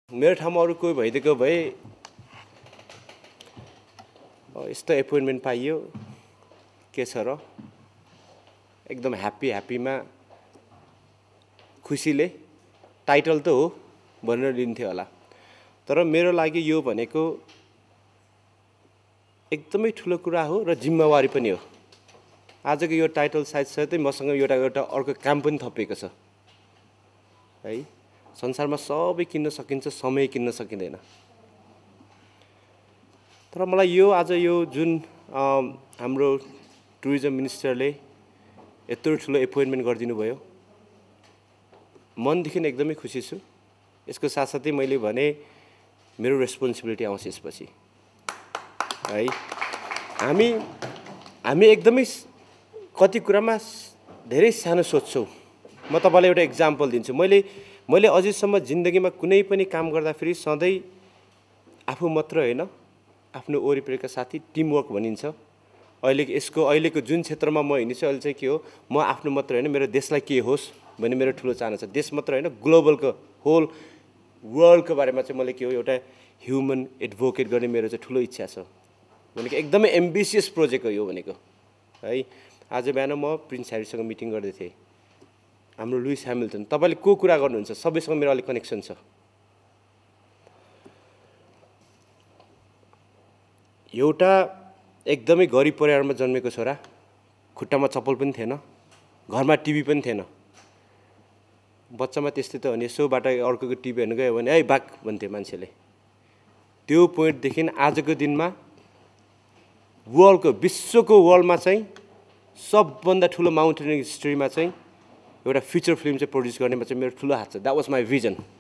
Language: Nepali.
मेरो ठाउँमा अरू कोही भइदिएको भए यस्तो एपोइन्टमेन्ट पाइयो के छ र एकदम ह्याप्पीमा खुसीले टाइटल त हो भनेर लिन्थ्यो होला। तर मेरो लागि यो भनेको एकदमै ठुलो कुरा हो र जिम्मेवारी पनि हो। आजको यो टाइटल साथै मसँग एउटा अर्को काम पनि थपिएको छ है। संसारमा सबै किन्न सकिन्छ, समय किन्न सकिँदैन। तर मलाई यो आज यो जुन हाम्रो टुरिज्म मिनिस्टरले यत्रो ठुलो एपोइन्टमेन्ट गरिदिनु भयो, मनदेखि एकदमै खुसी छु। यसको साथसाथै मैले भने मेरो रेस्पोन्सिबिलिटी आउँछ यसपछि है। हामी एकदमै कति कुरामा धेरै सानो सोच्छौँ। म तपाईलाई एउटा इक्जाम्पल दिन्छु। मैले अझैसम्म जिन्दगीमा कुनै पनि काम गर्दाखेरि सधैँ आफू मात्र होइन, आफ्नो वरिपरिका साथी टिमवर्क भनिन्छ। अहिलेको जुन क्षेत्रमा म हिँड्छु अहिले चाहिँ के हो, म आफ्नो मात्र होइन मेरो देशलाई के होस् भन्ने मेरो ठुलो चाहना छ। देश मात्र होइन, ग्लोबलको होल वर्ल्डको बारेमा चाहिँ मैले के हो एउटा ह्युमन एडभोकेट गर्ने मेरो चाहिँ ठुलो इच्छा छ। भनेको एकदमै एम्बिसियस प्रोजेक्ट हो यो भनेको है। आज बिहान म प्रिन्स ह्यारीसँग मिटिङ गर्दै थिएँ, हाम्रो लुइस ह्यामिल्टन। तपाईँले को कुरा गर्नुहुन्छ, सबैसँग मेरो अलिक कनेक्सन छ। एउटा एकदमै गरिब परिवारमा जन्मेको छोरा, खुट्टामा चप्पल पनि थिएन, घरमा टिभी पनि थिएन। बच्चामा त्यस्तै त हो नि, यसोबाट अर्कोको टिभी हेर्नु गयो भने है बाक भन्थ्यो मान्छेले। त्यो पोइन्टदेखि आजको दिनमा विश्वको वर्ल्डमा चाहिँ सबभन्दा ठुलो माउन्टेनियरिङ हिस्ट्रीमा चाहिँ एउटा फिचर फिल्म चाहिँ प्रड्युस गर्नेमा चाहिँ मेरो ठुलो हात छ। That was my vision.